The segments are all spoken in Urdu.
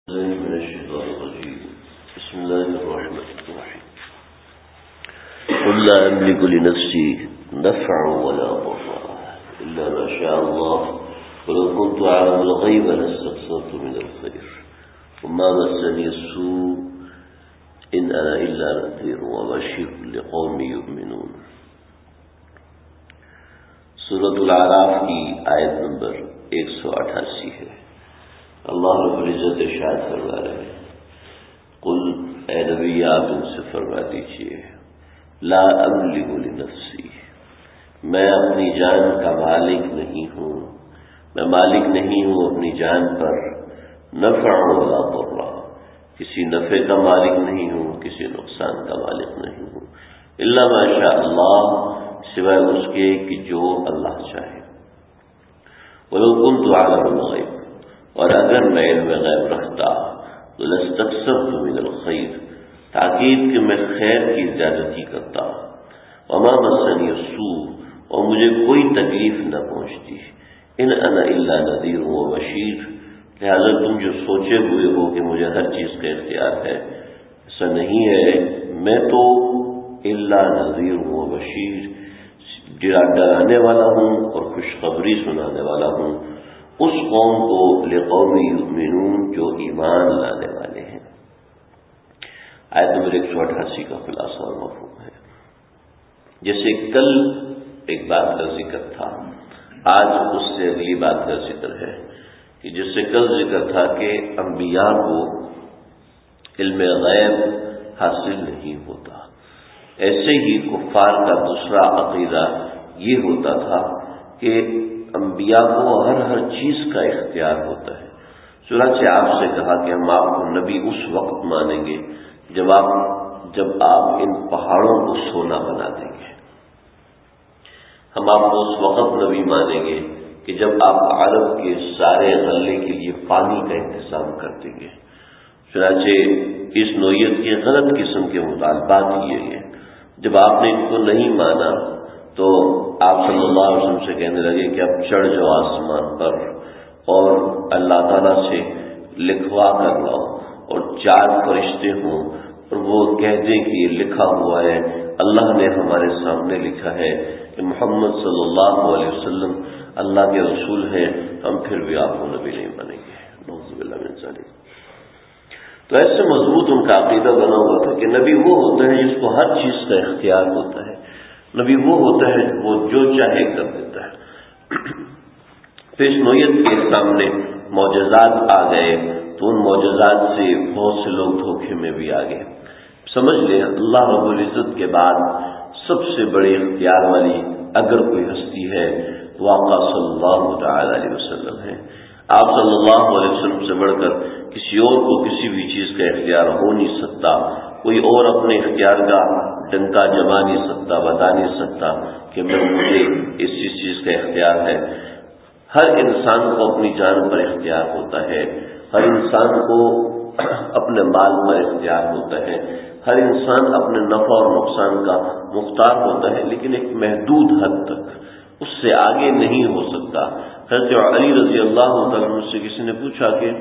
من الشيطان الرجيم بسم الله الرحمن الرحيم قل لا أملك لنفسي نفعا ولا ضرا إلا ما شاء الله ولو كنت أعلم الغيب لاستكثرت من الخير وما مسني السوء إن أنا إلا نذير وبشير لقوم يؤمنون. سورۃ الاعراف کی آیت نمبر 188 ہے. اللہ رب العزت ارشاد فرما رہے ہیں قل اے نبی آپ ان سے فرما دیجئے لا املک لنفسی، میں اپنی جان کا مالک نہیں ہوں، میں مالک نہیں ہوں اپنی جان پر، نفع ولا ضر، کسی نفع کا مالک نہیں ہوں، کسی نقصان کا مالک نہیں ہوں، الا ما شاء اللہ، سوائے اس کے کہ جو اللہ چاہے. ولو كنت اعلم الغیب، اور اگر میں علم غیب رکھتا تو لاستکثرت من الخیر، تاکید کہ میں خیر کی زیادتی کرتا. وما مسنی السوء، اور مجھے کوئی تکلیف نہ پہنچتی. ان انا الا نذیر وبشیر، لہذا تم جو سوچے ہوئے ہو کہ مجھے ہر چیز کا اختیار ہے، ایسا نہیں ہے. میں تو الا نذیر وبشیر، ڈرانے والا ہوں اور خوشخبری سنانے والا ہوں اس قوم کو، لقوم یؤمنون، جو ایمان لانے والے ہیں. آیت نمبر 188 کا خلاصہ اور مفہوم ہے. جیسے کل ایک بات کا ذکر تھا، آج اس سے اگلی بات کا ذکر ہے کہ جس سے کل ذکر تھا کہ انبیاء کو علم غیب حاصل نہیں ہوتا، ایسے ہی کفار کا دوسرا عقیدہ یہ ہوتا تھا کہ انبیاء کو ہر چیز کا اختیار ہوتا ہے. چنانچہ آپ سے کہا کہ ہم آپ کو نبی اس وقت مانیں گے جب آپ ان پہاڑوں کو سونا بنا دیں گے. ہم آپ کو اس وقت نبی مانیں گے کہ جب آپ عرب کے سارے غلے کے لیے پانی کا انتظام کر دیں گے. چنانچہ اس نوعیت کے غلط قسم کے مطالبات کیے گئے. جب آپ نے ان کو نہیں مانا تو آپ صلی اللہ علیہ وسلم سے کہنے لگے کہ اب چڑھ جاؤ آسمان پر اور اللہ تعالیٰ سے لکھوا کر لاؤ، اور 4 فرشتے ہوں اور وہ کہہ دیں کہ یہ لکھا ہوا ہے، اللہ نے ہمارے سامنے لکھا ہے کہ محمد صلی اللہ علیہ وسلم اللہ کے رسول ہیں، ہم پھر بھی آپ کو نبی نہیں مانیں گے. نعوذ باللہ من ذالک. تو ایسے مضبوط ان کا عقیدہ بنا ہوا تھا کہ نبی وہ ہوتا ہے جس کو ہر چیز کا اختیار ہوتا ہے، نبی وہ ہوتا ہے وہ جو چاہے کر دیتا ہے. پھر اس نوعیت کے سامنے معجزات آ گئے تو ان معجزات سے بہت سے لوگ دھوکے میں بھی آ گئے. سمجھ لیں اللہ رب العزت کے بعد سب سے بڑے اختیار والی اگر کوئی ہستی ہے تو آقا صلی اللہ تعالی علیہ وسلم ہے. آپ صلی اللہ علیہ وسلم سے بڑھ کر کسی اور کو کسی بھی چیز کا اختیار ہو نہیں سکتا. کوئی اور اپنے اختیار کا ڈنکا جما نہیں سکتا، بتا نہیں سکتا کہ مجھے اس چیز کا اختیار ہے. ہر انسان کو اپنی جان پر اختیار ہوتا ہے، ہر انسان کو اپنے مال پر اختیار ہوتا ہے، ہر انسان اپنے نفع اور نقصان کا مختار ہوتا ہے، لیکن ایک محدود حد تک، اس سے آگے نہیں ہو سکتا. حضرت علی رضی اللہ عنہ سے کسی نے پوچھا کہ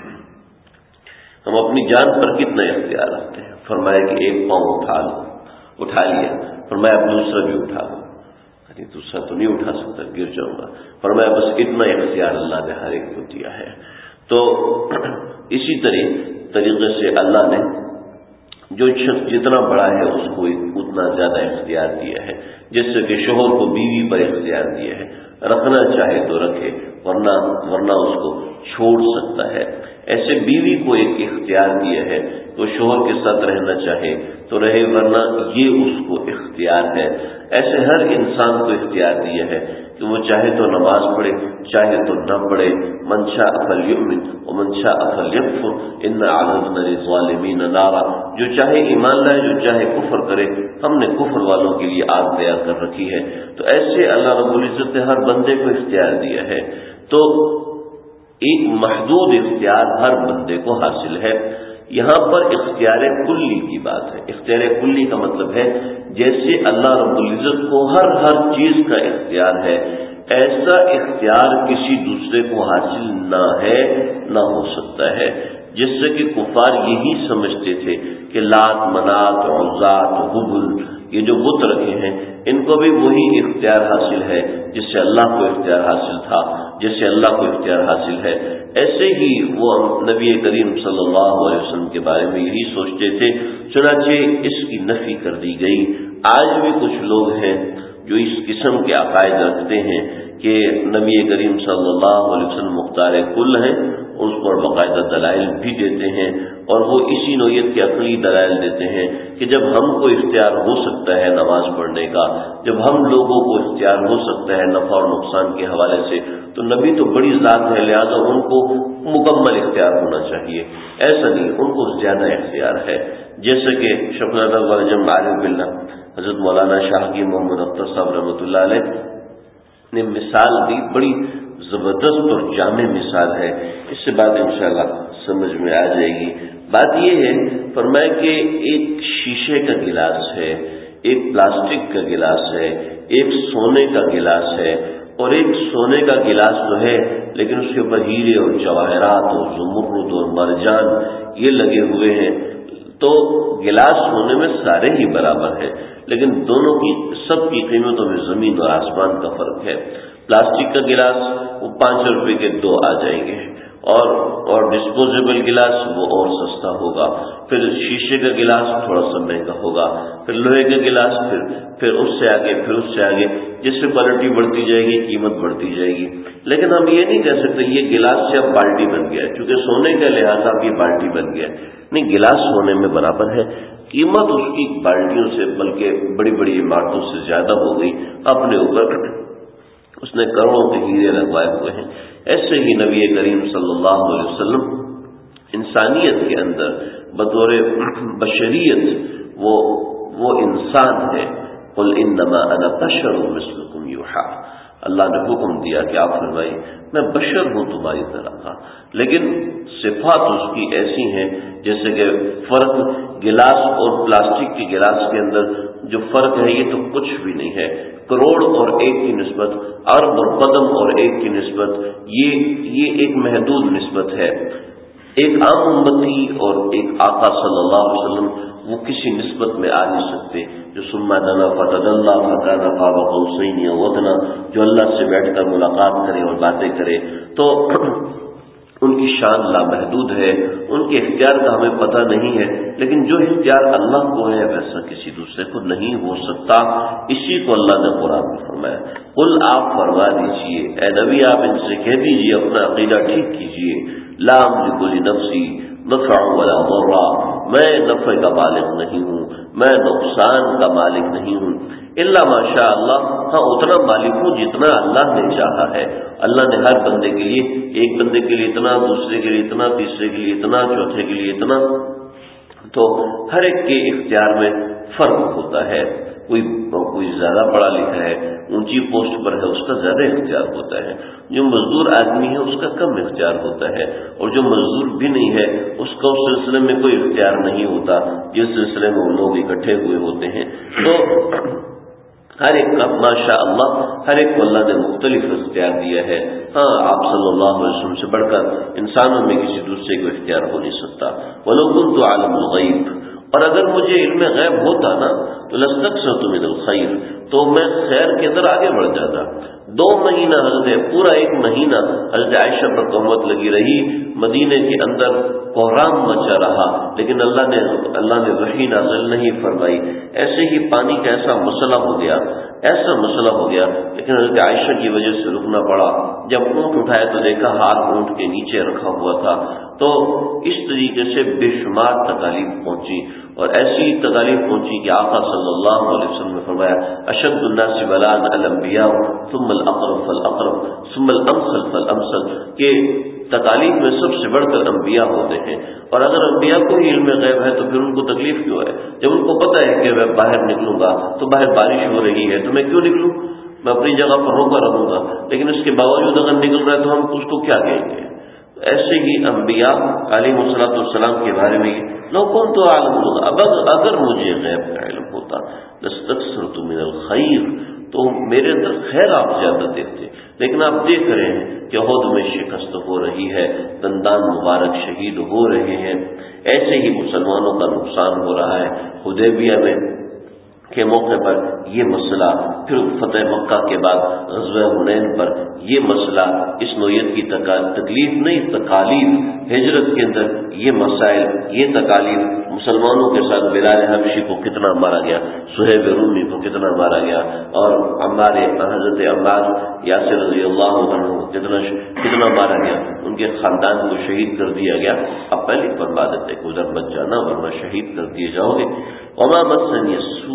ہم اپنی جان پر کتنا اختیار رکھتے ہیں؟ فرمایا کہ 1 پاؤں اٹھا لیا. فرمایا اب دوسرا بھی اٹھا لو. دوسرا تو نہیں اٹھا سکتا، گر جاؤں گا. فرمایا بس اتنا اختیار اللہ نے ہر ایک کو دیا ہے. تو اسی طریقے سے اللہ نے جو شخص جتنا بڑا ہے اس کو اتنا زیادہ اختیار دیا ہے. جیسے کہ شوہر کو بیوی پر اختیار دیا ہے، رکھنا چاہے تو رکھے، ورنہ اس کو چھوڑ سکتا ہے. ایسے بیوی کو ایک اختیار دیا ہے، تو شوہر کے ساتھ رہنا چاہے تو رہے، ورنہ یہ اس کو اختیار ہے. ایسے ہر انسان کو اختیار دیا ہے کہ وہ چاہے تو نماز پڑھے، چاہے تو نہ پڑھے. من شاء فلیؤمن ومن شاء فلیکفر انا اعتدنا للظالمین نارا. جو چاہے ایمان لائے، جو چاہے کفر کرے، ہم نے کفر والوں کے لیے آگ تیار کر رکھی ہے. تو ایسے اللہ رب العزت نے ہر بندے کو اختیار دیا ہے. تو ایک محدود اختیار ہر بندے کو حاصل ہے. یہاں پر اختیار کلی کی بات ہے. اختیار کلی کا مطلب ہے جیسے اللہ رب العزت کو ہر چیز کا اختیار ہے، ایسا اختیار کسی دوسرے کو حاصل نہ ہے، نہ ہو سکتا ہے. جس سے کہ کفار یہی سمجھتے تھے کہ لات، منات، عزات، حبل، یہ جو بت رکھے ہیں ان کو بھی وہی اختیار حاصل ہے جس سے اللہ کو اختیار حاصل تھا، جس سے اللہ کو اختیار حاصل ہے۔ ایسے ہی وہ نبی کریم صلی اللہ علیہ وسلم کے بارے میں یہی سوچتے تھے، چنانچہ اس کی نفی کر دی گئی۔ آج بھی کچھ لوگ ہیں جو اس قسم کے عقائد رکھتے ہیں کہ نبی کریم صلی اللہ علیہ وسلم مختار کل ہیں، اس پر باقاعدہ دلائل بھی دیتے ہیں، اور وہ اسی نوعیت کے عقلی دلائل دیتے ہیں کہ جب ہم کو اختیار ہو سکتا ہے نماز پڑھنے کا، جب ہم لوگوں کو اختیار ہو سکتا ہے نفع اور نقصان کے حوالے سے، تو نبی تو بڑی ذات ہے، لہذا ان کو مکمل اختیار ہونا چاہیے۔ ایسا نہیں، ان کو زیادہ اختیار ہے۔ جیسے کہ شفنادہ ورجم عارف باللہ حضرت مولانا شاہ کی محمد اختر صاحب رحمۃ اللہ علیہ نے مثال دی، بڑی زبردست اور جامع مثال ہے، اس سے بات انشاءاللہ سمجھ میں آ جائے گی۔ بات یہ ہے، فرمایا کہ ایک شیشے کا گلاس ہے، ایک پلاسٹک کا گلاس ہے، ایک سونے کا گلاس ہے، اور ایک سونے کا گلاس تو ہے لیکن اس کے اوپر ہیرے اور جواہرات اور زمرد اور مرجان یہ لگے ہوئے ہیں، تو گلاس ہونے میں سارے ہی برابر ہیں، لیکن دونوں کی سب کی قیمتوں میں زمین اور آسمان کا فرق ہے۔ پلاسٹک کا گلاس وہ 5 روپے کے 2 آ جائیں گے، اور ڈسپوزیبل گلاس وہ اور سستا ہوگا، پھر شیشے کا گلاس تھوڑا سا مہنگا ہوگا، پھر لوہے کا گلاس، پھر اس سے آگے، پھر اس سے آگے، جس سے کوالٹی بڑھتی جائے گی قیمت بڑھتی جائے گی۔ لیکن ہم یہ نہیں کہہ سکتے یہ گلاس سے اب بالٹی بن گیا، چونکہ سونے کا لحاظ اب یہ بالٹی بن گیا، نہیں، گلاس سونے میں برابر ہے، قیمت اس کی بالٹیوں سے بلکہ بڑی بڑی عمارتوں سے زیادہ ہو گئی، اپنے اوپر اس نے کروڑوں کے ہیرے لگوائے ہوئے ہیں۔ ایسے ہی نبی کریم صلی اللہ علیہ وسلم انسانیت کے اندر بطور بشریت وہ انسان ہے۔ قل انما انا بشر مثلکم یوحی، اللہ نے حکم دیا کہ آپ فرمائیے میں بشر ہوں تمہاری طرح کا، لیکن صفات اس کی ایسی ہیں جیسے کہ فرق گلاس اور پلاسٹک کے گلاس کے اندر جو فرق ہے یہ تو کچھ بھی نہیں ہے، کروڑ اور ایک کی نسبت، ارب اور قدم اور ایک کی نسبت، یہ ایک محدود نسبت ہے۔ ایک عام امتی اور ایک آقا صلی اللہ علیہ وسلم وہ کسی نسبت میں آ نہیں سکتے، جو ثم دنا فتدلى فكان قاب قوسين او ادنى، جو اللہ سے بیٹھ کر ملاقات کرے اور باتیں کرے، تو ان کی شان لامحدود ہے، ان کے اختیار کا ہمیں پتہ نہیں ہے، لیکن جو اختیار اللہ کو ہے ویسا کسی دوسرے کو نہیں ہو سکتا، اسی کو اللہ نے قرآن میں فرمایا۔ قل، آپ فرما دیجئے، اے نبی آپ ان سے کہہ دیجئے، اپنا عقیدہ ٹھیک کیجئے، لا املک لنفسی نفع ولا ضرا، میں نفع کا مالک نہیں ہوں، میں نقصان کا مالک نہیں ہوں، الا ماشاء اللہ، ہاں اتنا مالک ہوں جتنا اللہ نے چاہا ہے۔ اللہ نے ہر بندے کے لیے، ایک بندے کے لیے اتنا، دوسرے کے لیے اتنا، تیسرے کے لیے اتنا، چوتھے کے لیے اتنا، تو ہر ایک کے اختیار میں فرق ہوتا ہے۔ کوئی زیادہ پڑھا لکھا ہے، اونچی پوسٹ پر ہے، اس کا زیادہ اختیار ہوتا ہے، جو مزدور آدمی ہے اس کا کم اختیار ہوتا ہے، اور جو مزدور بھی نہیں ہے اس کا اس سلسلے میں کوئی اختیار نہیں ہوتا جس سلسلے میں وہ لوگ اکٹھے ہوئے ہوتے ہیں۔ تو ہر ایک کا ماشاء اللہ، ہر ایک کو اللہ نے مختلف اختیار دیا ہے۔ ہاں، آپ صلی اللہ علیہ وسلم سے بڑھ کر انسانوں میں کسی دوسرے کو اختیار ہو نہیں سکتا۔ وَلَوْ كُنْتُ أَعْلَمُ الْغَيْبَ، اور اگر مجھے علم غیب ہوتا نا تو لَاسْتَكْثَرْتُ مِنَ الْخَيْرِ، تو میں خیر کے اندر آگے بڑھ جاتا۔ 2 مہینہ پورا 1 مہینہ حضرت عائشہ پر تہمت لگی رہی، مدینے کے اندر کوہرام مچا رہا، لیکن اللہ نے وحی نازل نہیں فرمائی۔ ایسے ہی پانی کا ایسا مسئلہ ہو گیا، لیکن حضرت عائشہ کی وجہ سے رکنا پڑا۔ جب اونٹ اٹھایا تو دیکھا ہاتھ اونٹ کے نیچے رکھا ہوا تھا۔ تو اس طریقے سے بے شمار تکالیف پہنچی، اور ایسی تکالیف پہنچی کہ آقا صلی اللہ علیہ وسلم نے فرمایا اشد الناس بلاء الانبیاء ثم الاقرب فالاقرب ثم الامثل فالامثل، کہ تکالیف میں سب سے بڑھ کر انبیاء ہوتے ہیں، اور اگر انبیاء کو ہی علم غیب ہے تو پھر ان کو تکلیف کیوں ہے؟ جب ان کو پتہ ہے کہ میں باہر نکلوں گا تو باہر بارش ہو رہی ہے تو میں کیوں نکلوں، میں اپنی جگہ پر روکا رہوں گا، لیکن اس کے باوجود اگر نکل رہا ہے تو ہم اس کو کیا کہیں گے؟ ایسے ہی انبیاء علیہ الصلوۃ والسلام کے بارے میں لو كنت اعلم، اگر مجھے غیب کا علم ہوتا لستكثرت من الخير، تو میرے اندر خیر آپ زیادہ دیتے، لیکن آپ دیکھ رہے ہیں کہ عہد میں شکست ہو رہی ہے، دندان مبارک شہید ہو رہے ہیں، ایسے ہی مسلمانوں کا نقصان ہو رہا ہے۔ حدیبیہ میں کے موقع پر یہ مسئلہ، پھر فتح مکہ کے بعد غزوہ حنین پر یہ مسئلہ، اس نوعیت کی تکلیف نہیں، تکالیف، ہجرت کے اندر یہ مسائل، یہ تکالیف، مسلمانوں کے ساتھ بلال حبشی کو کتنا مارا گیا، صہیب رومی کو کتنا مارا گیا، اور ہمارے حضرت عمار یاسر رضی اللہ عنہ کو کتنا مارا گیا، ان کے خاندان کو شہید کر دیا گیا۔ اب پہلے فرما دیتے کہ ادھر مت جانا ورنہ شہید کر دیے جاؤ گے۔ وما مسنی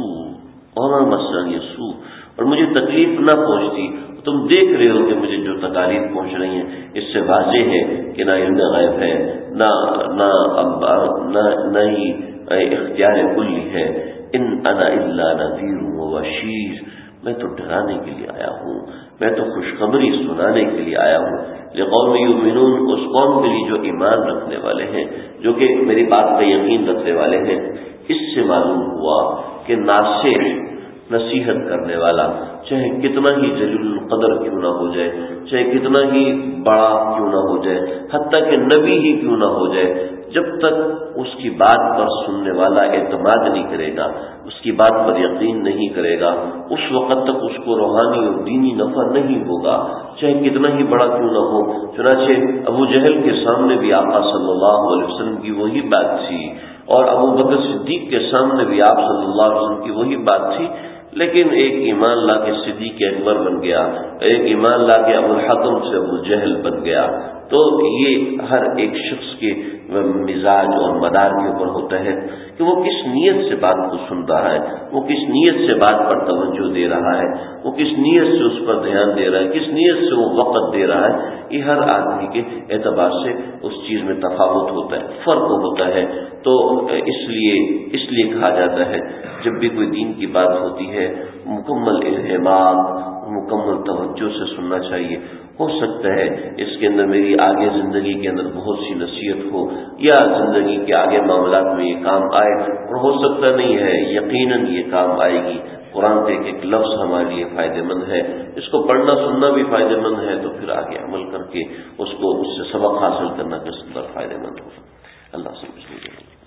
السوء، اور مجھے تکلیف نہ پہنچتی۔ تم دیکھ رہے ہو کہ مجھے جو تکالیف پہنچ رہی ہیں، اس سے واضح ہے کہ نہ علم غیب ہے، نہ ہی اختیار کلی ہے۔ ان انا الا نذیر وبشیر، میں تو ڈرانے کے لیے آیا ہوں، میں تو خوشخبری سنانے کے لیے آیا ہوں۔ لقوم یؤمنون، اس قوم کے لیے جو ایمان رکھنے والے ہیں، جو کہ میری بات کا یقین رکھنے والے ہیں۔ اس سے معلوم ہوا کہ ناصح، نصیحت کرنے والا، چاہے کتنا ہی جلیل القدر کیوں نہ ہو جائے، چاہے کتنا ہی بڑا کیوں نہ ہو جائے، حتیٰ کہ نبی ہی کیوں نہ ہو جائے، جب تک اس کی بات پر سننے والا اعتماد نہیں کرے گا، اس کی بات پر یقین نہیں کرے گا، اس وقت تک اس کو روحانی اور دینی نفع نہیں ہوگا، چاہے کتنا ہی بڑا کیوں نہ ہو۔ چنانچہ ابو جہل کے سامنے بھی آقا صلی اللہ علیہ وسلم کی وہی بات تھی، اور ابو بکر صدیق کے سامنے بھی آپ صلی اللہ علیہ وسلم کی وہی بات تھی، لیکن ایک ایمان لا کے صدیق اکبر بن گیا، ایک ایمان لا کے ابو الحکم سے ابو جہل بن گیا۔ تو یہ ہر ایک شخص کے مزاج اور مدار کے اوپر ہوتا ہے کہ وہ کس نیت سے بات کو سن رہا ہے، وہ کس نیت سے بات پر توجہ دے رہا ہے، وہ کس نیت سے اس پر دھیان دے رہا ہے، کس نیت سے وہ وقت دے رہا ہے۔ یہ ہر آدمی کے اعتبار سے اس چیز میں تفاوت ہوتا ہے، فرق ہوتا ہے۔ تو اس لیے کہا جاتا ہے جب بھی کوئی دین کی بات ہوتی ہے مکمل انہمام، مکمل توجہ سے سننا چاہیے۔ ہو سکتا ہے اس کے اندر میری آگے زندگی کے اندر بہت سی نصیحت ہو، یا زندگی کے آگے معاملات میں یہ کام آئے، اور ہو سکتا نہیں ہے یقیناً یہ کام آئے گی۔ قرآن کے ایک لفظ ہمارے لیے فائدہ مند ہے، اس کو پڑھنا سننا بھی فائدہ مند ہے، تو پھر آگے عمل کر کے اس سے سبق حاصل کرنا کس قدر فائدہ مند ہوگا۔ اللہ سے